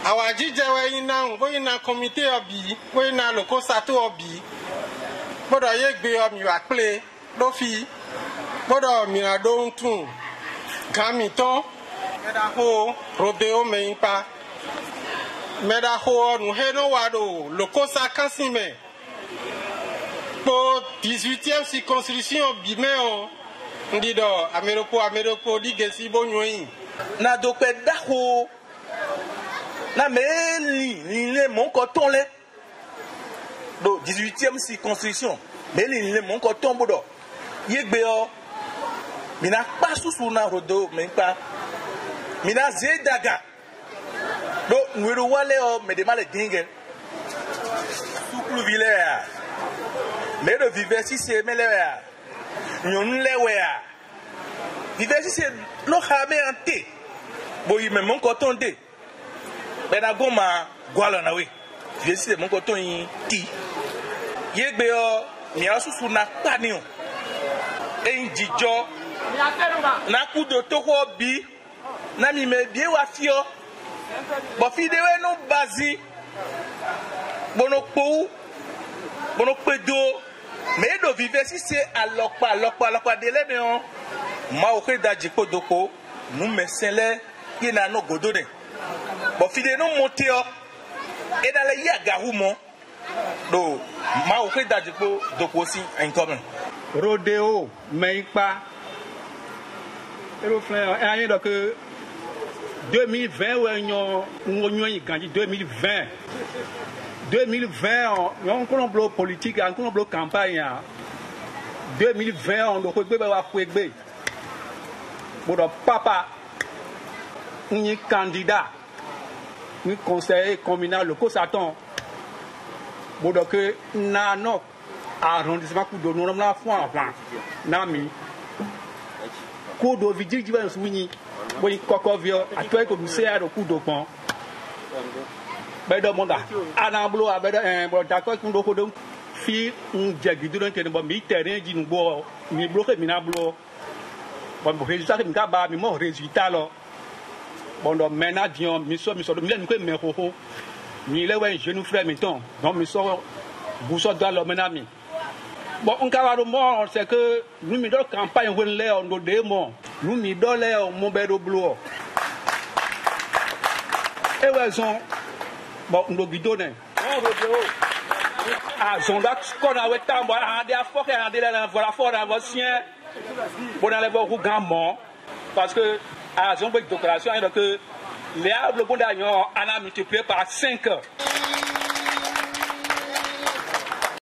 Awajije we ina comité obi, we ina loko sato obi. Bodo yegbe omi wa ple, do fi. Bodo mi na do ntun. Kamiton, meda ho Rodéo MEGNIKPA. Meda ho nu heno wado loko sa kansime. Pour 18e circonscription bimeo ndido ameropo digesi bonyoyi. Na dope daho na meli le mon coton le do 18e circonscription meli le mon coton bodo yegbe o mina pa susu na Rodéo MEGNIKPA mina zedaga do nwero wale o medemale dingen suklu vilea mais de vivre si c'est melea nyon lewea vivre si c'est lo xame ante boyi me mon coton de bena goma gwala na we vivre si c'est mon coton yi ti yegbe o mi asusu na pani o enjijo na kudo toko bi na mi me bie wa fio bo fi de we no bazi bono pedo mais de vivre si c'est alokpa dele ne on ma o ke daji podoko nu mesele ye na no godone bo fi de no monte o e da le ya garumo do ma o ke daji podoko si en commun Rodéo MEGNIKPA. Et donc 2020 on gagné 2020. 2020 on bloc politique, on bloc campagne. 2020 on doit faire pour papa un candidat, un conseiller communal le Cosaton. Pour que nano arrondissement coup de nous la fois avant nami coup de vidéo qui va nous souligner oui coco-vio à toi que nous c'est au coup de pont ben de monde anamblo avec un d'accord coup de fi un jagi de l'intérêt bon mi terrain dit nous bon mi bloqué mi na blo bon résultat mi ka ba mi mo résultat là bon donc maintenant dion mi so mi ko me ho mi le ouais jeune frère mettons donc mi so bousso dans le menami. Bon, on va c'est que nous nous donnons campagne où on nous démon, nous nous donnons mon bédo bleu. Et raison, bon, nous guidons. Ah, j'en dois qu'on a eu tant, voilà, on a des affaires, on a des voilà fort, on a sien, on a les beaux gamins, parce que à j'en veux déclaration, donc les arbres bon d'ailleurs, on a multiplié par 5.